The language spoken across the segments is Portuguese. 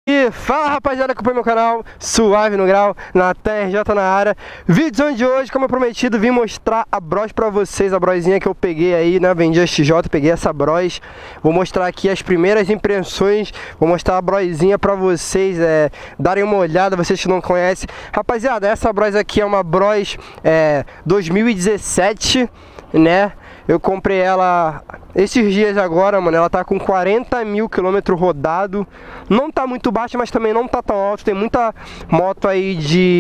E fala rapaziada, acompanha meu canal, Suave no Grau, Natan RJ na área. Vídeo de hoje, como eu prometido, vim mostrar a Bros pra vocês, a brosinha que eu peguei aí, né, vendi a XJ, peguei essa Bros. Vou mostrar aqui as primeiras impressões, vou mostrar a brosinha pra vocês, darem uma olhada, vocês que não conhecem. Rapaziada, essa Bros aqui é uma Bros 2017, né? Eu comprei ela esses dias agora, mano. Ela tá com 40 mil quilômetros rodado. Não tá muito baixa, mas também não tá tão alto. Tem muita moto aí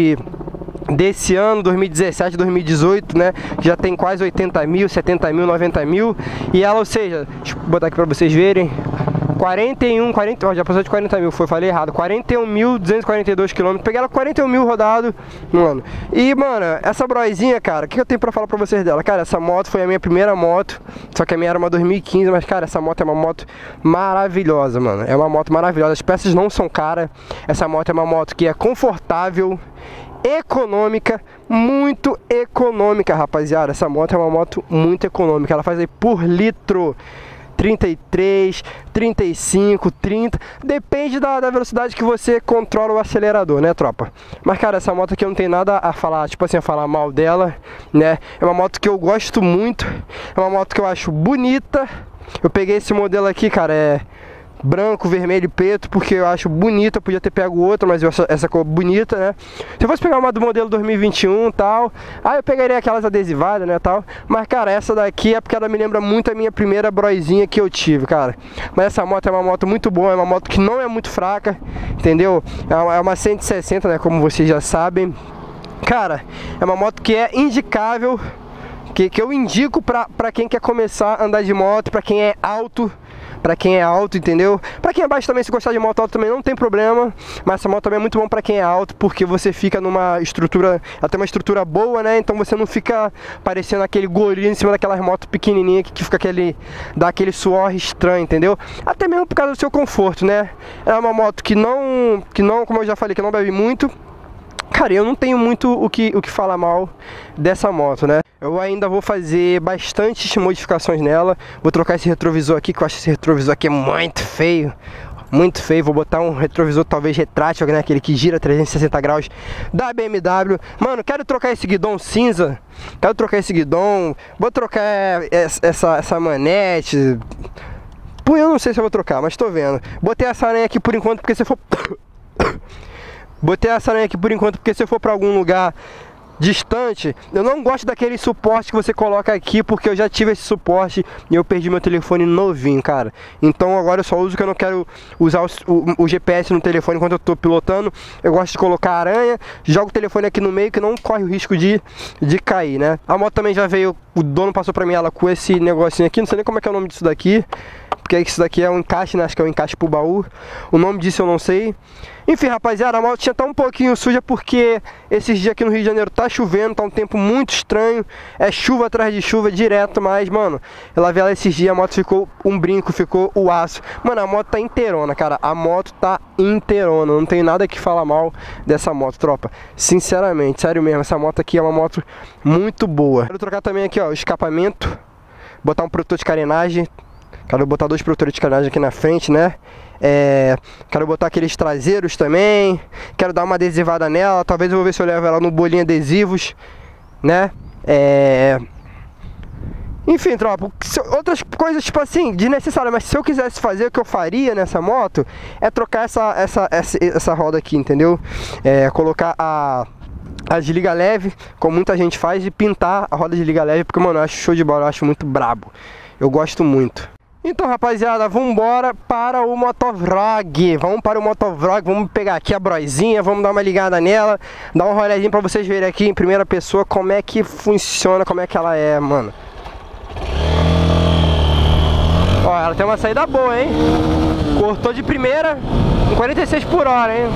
desse ano, 2017, 2018, né? Já tem quase 80 mil, 70 mil, 90 mil. E ela, ou seja, deixa eu botar aqui pra vocês verem, 40, ó, já passou de 40 mil, falei errado, 41.242 km, peguei ela com 41 mil rodado, mano. E, mano, essa brosinha, cara, o que eu tenho pra falar pra vocês dela? Cara, essa moto foi a minha primeira moto, só que a minha era uma 2015, mas, cara, essa moto é uma moto maravilhosa, mano. É uma moto maravilhosa, as peças não são caras, essa moto é uma moto que é confortável, econômica, muito econômica, rapaziada. Essa moto é uma moto muito econômica, ela faz aí por litro 33, 35, 30, depende da velocidade que você controla o acelerador, né, tropa? Mas, cara, essa moto aqui eu não tenho nada a falar, tipo assim, a falar mal dela, né? É uma moto que eu gosto muito, é uma moto que eu acho bonita. Eu peguei esse modelo aqui, cara, branco, vermelho e preto, porque eu acho bonita. Eu podia ter pego outra, mas eu acho essa cor bonita, né? Se eu fosse pegar uma do modelo 2021 e tal, aí eu pegaria aquelas adesivadas, né, tal. Mas, cara, essa daqui é porque ela me lembra muito a minha primeira brosinha que eu tive, cara. Mas essa moto é uma moto muito boa, é uma moto que não é muito fraca, entendeu? É uma 160, né, como vocês já sabem. Cara, é uma moto que é indicável, que eu indico pra quem quer começar a andar de moto, pra quem é alto. Pra quem é alto, entendeu? Pra quem é baixo também, se gostar de moto alta também não tem problema. Mas essa moto também é muito bom pra quem é alto, porque você fica numa estrutura, ela tem uma estrutura boa, né? Então você não fica parecendo aquele gorila em cima daquelas motos pequenininhas que fica dá aquele suor estranho, entendeu? Até mesmo por causa do seu conforto, né? É uma moto que não, como eu já falei, que não bebe muito. Cara, eu não tenho muito o que falar mal dessa moto, né? Eu ainda vou fazer bastantes modificações nela. Vou trocar esse retrovisor aqui, que eu acho esse retrovisor aqui é muito feio. Muito feio, vou botar um retrovisor talvez retrátil, né? Aquele que gira 360 graus da BMW. Mano, quero trocar esse guidão cinza. Quero trocar esse guidão. Vou trocar essa manete. Pô, eu não sei se eu vou trocar, mas tô vendo. Botei essa aranha aqui por enquanto, porque se for... Botei essa aranha aqui por enquanto, porque se eu for pra algum lugar distante, eu não gosto daquele suporte que você coloca aqui, porque eu já tive esse suporte e eu perdi meu telefone novinho, cara. Então agora eu só uso, que eu não quero usar o GPS no telefone enquanto eu tô pilotando. Eu gosto de colocar a aranha, jogo o telefone aqui no meio, que não corre o risco de cair, né? A moto também já veio, o dono passou pra mim ela com esse negocinho aqui, não sei nem como é que é o nome disso daqui, porque isso daqui é um encaixe, né? Acho que é um encaixe pro baú. O nome disso eu não sei. Enfim, rapaziada, a moto tinha tá um pouquinho suja, porque esses dias aqui no Rio de Janeiro tá chovendo, tá um tempo muito estranho. É chuva atrás de chuva direto, mas, mano, eu lavei ela esses dias, a moto ficou um brinco, ficou o aço. Mano, a moto tá inteirona, cara. A moto tá inteirona. Não tem nada que falar mal dessa moto, tropa. Sinceramente, sério mesmo, essa moto aqui é uma moto muito boa. Quero trocar também aqui, ó, o escapamento. Botar um protetor de carenagem. Quero botar dois protetores de carenagem aqui na frente, né? Quero botar aqueles traseiros também. Quero dar uma adesivada nela. Talvez eu vou ver se eu levo ela no bolinho adesivos, né? Enfim, tropa, outras coisas tipo assim, desnecessárias. Mas se eu quisesse fazer, o que eu faria nessa moto é trocar essa roda aqui, entendeu? Colocar a desliga leve, como muita gente faz, e pintar a roda de liga leve, porque, mano, eu acho show de bola, eu acho muito brabo. Eu gosto muito. Então, rapaziada, vamos embora para o motovlog. Vamos para o motovlog, vamos pegar aqui a brosinha, vamos dar uma ligada nela, dar um rolezinho para vocês verem aqui em primeira pessoa como é que funciona, como é que ela é, mano. Ó, ela tem uma saída boa, hein? Cortou de primeira com 46 por hora, hein?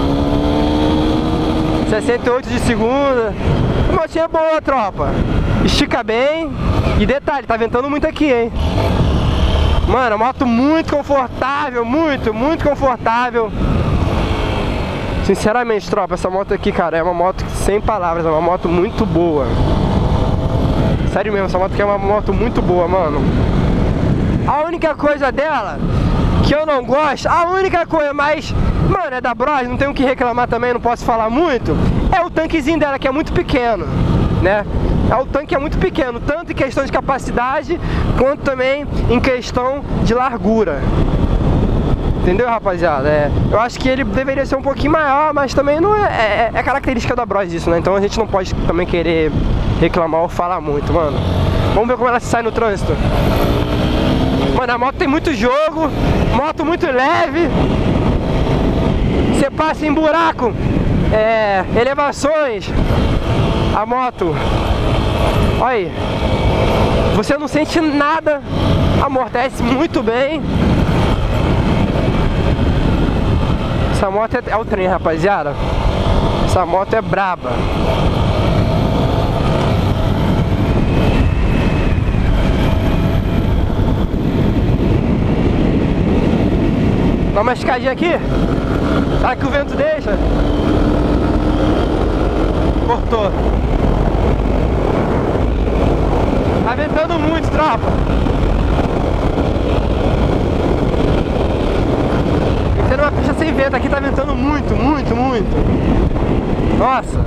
68 de segunda. Motinha boa, tropa. Estica bem. E detalhe, tá ventando muito aqui, hein? Mano, moto muito confortável, muito confortável. Sinceramente, tropa, essa moto aqui, cara, é uma moto sem palavras, é uma moto muito boa. Sério mesmo, essa moto aqui é uma moto muito boa, mano. A única coisa dela que eu não gosto, a única coisa, mas Mano, é da Bros, não tenho o que reclamar também, não posso falar muito. É o tanquezinho dela, que é muito pequeno, né? O tanque é muito pequeno, tanto em questão de capacidade, quanto também em questão de largura. Entendeu, rapaziada? Eu acho que ele deveria ser um pouquinho maior, mas também não é característica da Bros isso, né? Então a gente não pode também querer reclamar ou falar muito, mano. Vamos ver como ela se sai no trânsito. Mano, a moto tem muito jogo, moto muito leve. Você passa em buraco, elevações, a moto, olha aí, você não sente nada, amortece muito bem. Essa moto é o trem, rapaziada. Essa moto é braba. Dá uma escadinha aqui. Será que o vento deixa? Cortou. Tá ventando muito, tropa. Tem uma pista sem vento, aqui tá ventando muito, muito, muito. Nossa.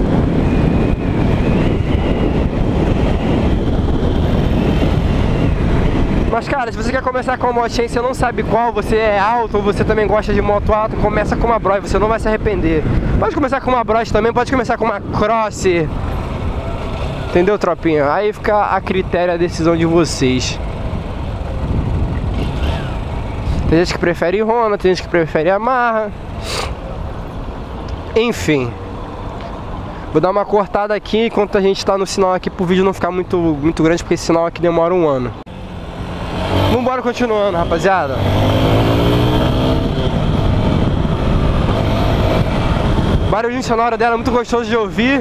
Mas cara, se você quer começar com uma motinha e você não sabe qual, você é alto ou você também gosta de moto alta, começa com uma Bros, você não vai se arrepender. Pode começar com uma Bros também, pode começar com uma Cross. Entendeu, tropinha? Aí fica a critério, a decisão de vocês. Tem gente que prefere Honda, tem gente que prefere Yamaha. Enfim. Vou dar uma cortada aqui enquanto a gente tá no sinal aqui, pro vídeo não ficar muito grande, porque esse sinal aqui demora um ano. Vambora continuando, rapaziada. Barulhinho sonoro dela é muito gostoso de ouvir.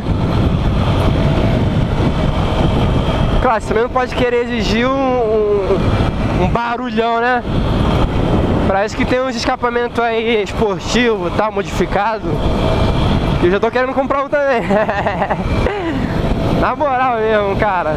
Claro, você também não pode querer exigir um barulhão, né? Pra isso que tem uns escapamentos aí esportivo, tá, modificado. Eu já tô querendo comprar um também. Na moral mesmo, cara.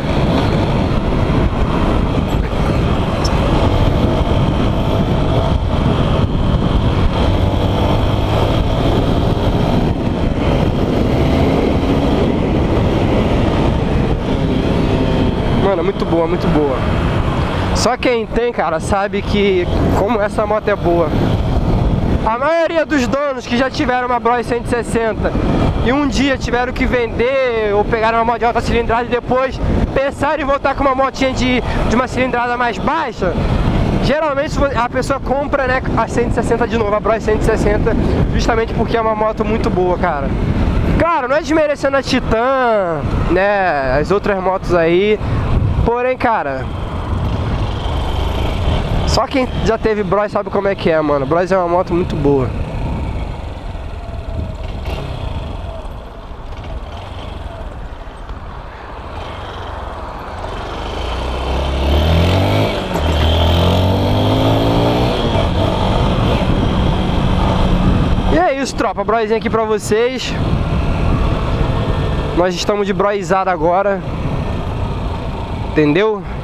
Mano, muito boa, muito boa. Só quem tem, cara, sabe que como essa moto é boa. A maioria dos donos que já tiveram uma Bros 160 e um dia tiveram que vender ou pegaram uma moto de alta cilindrada e depois pensaram em voltar com uma motinha de uma cilindrada mais baixa, geralmente a pessoa compra, né, a 160 de novo, a Bros 160, justamente porque é uma moto muito boa, cara. Claro, não é desmerecendo a Titan, né, as outras motos aí, porém, cara, só quem já teve Bros sabe como é que é, mano. Bros é uma moto muito boa. E é isso, tropa. Brosinha aqui pra vocês. Nós estamos de brosada agora. Entendeu?